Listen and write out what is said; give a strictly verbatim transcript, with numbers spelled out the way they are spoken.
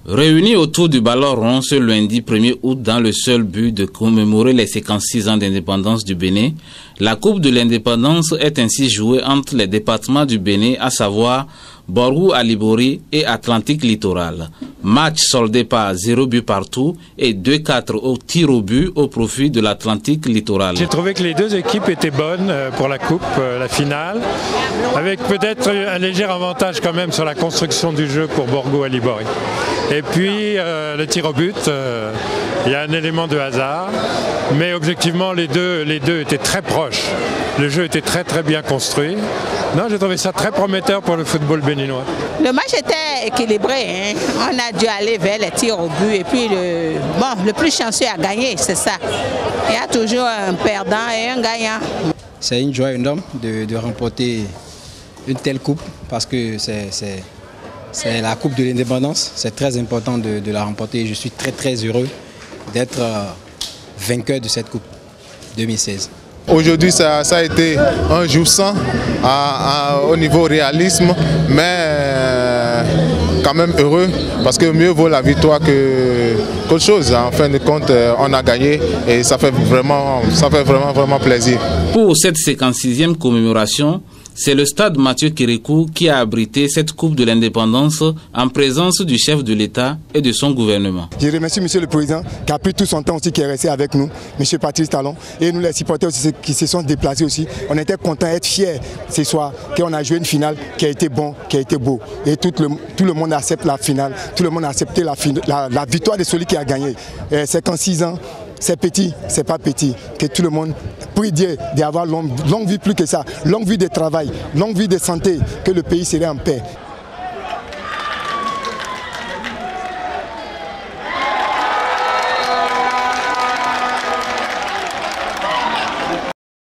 Réunis autour du ballon rond ce lundi premier août dans le seul but de commémorer les cinquante-six ans d'indépendance du Bénin, la Coupe de l'indépendance est ainsi jouée entre les départements du Bénin, à savoir Borgou Alibori et Atlantique Littoral. Match soldé par zéro but partout et deux quatre au tir au but au profit de l'Atlantique Littoral. J'ai trouvé que les deux équipes étaient bonnes pour la Coupe, la finale, avec peut-être un léger avantage quand même sur la construction du jeu pour Borgou Alibori. Et puis euh, le tir au but, euh, il y a un élément de hasard, mais objectivement les deux, les deux étaient très proches. Le jeu était très très bien construit. Non, j'ai trouvé ça très prometteur pour le football béninois. Le match était équilibré, hein. On a dû aller vers les tirs au but et puis le, bon, le plus chanceux a gagné, c'est ça. Il y a toujours un perdant et un gagnant. C'est une joie énorme de, de remporter une telle coupe parce que c'est C'est la Coupe de l'indépendance, c'est très important de, de la remporter. Je suis très très heureux d'être euh, vainqueur de cette Coupe deux mille seize. Aujourd'hui, ça, ça a été un jour sans à, à, au niveau réalisme, mais euh, quand même heureux parce que mieux vaut la victoire que qu'autre chose. En fin de compte, on a gagné et ça fait vraiment, ça fait vraiment, vraiment plaisir. Pour cette cinquante-sixième commémoration, c'est le stade Mathieu Kérékou qui a abrité cette Coupe de l'indépendance en présence du chef de l'État et de son gouvernement. Je remercie Monsieur le Président qui a pris tout son temps aussi, qui est resté avec nous, Monsieur Patrice Talon, et nous les supporters aussi qui se sont déplacés aussi. On était contents d'être fiers ce soir qu'on a joué une finale qui a été bon, qui a été beau. Et tout le, tout le monde accepte la finale, tout le monde a accepté la, la, la victoire de celui qui a gagné. cinquante-six ans. C'est petit, c'est pas petit. Que tout le monde prie Dieu d'avoir longue, longue vie, plus que ça, longue vie de travail, longue vie de santé, que le pays serait en paix.